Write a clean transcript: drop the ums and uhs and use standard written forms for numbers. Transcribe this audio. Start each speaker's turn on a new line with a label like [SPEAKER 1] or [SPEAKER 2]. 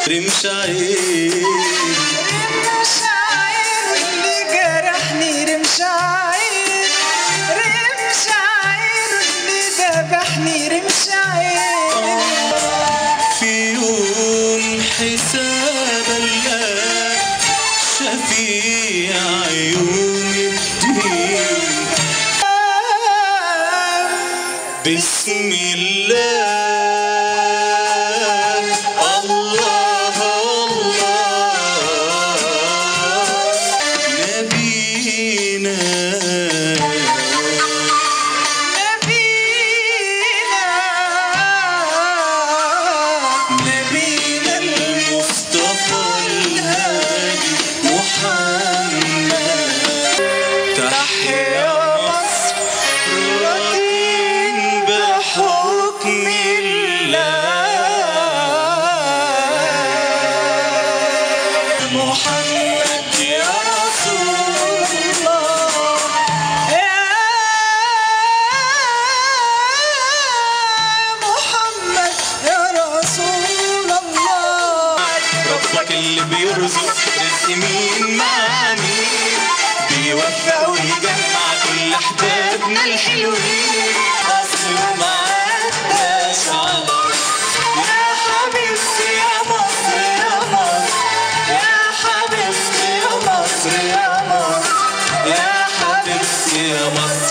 [SPEAKER 1] رمش عين
[SPEAKER 2] رمش عين اللي جرحني، رمش عين رمش عين اللي ذبحني، رمش عين.
[SPEAKER 1] في يوم حساب الله شفيع يوم الدين، بسم الله الله الله نبينا نبينا المصطفى الهادي محمد. تحيا مصر راضين بحكم الله، محمد يا رسول الله،
[SPEAKER 2] يا محمد يا رسول الله.
[SPEAKER 1] ربك اللي بيرزق رزق مين مع مين، بيوفق ويجمع كل احبابنا الحلوين، اصل ما عداش على يا حبيبتي يا مصر يا مصر، يا حبيبتي يا مصر يا مصر، يا حبيبتي يا مصر.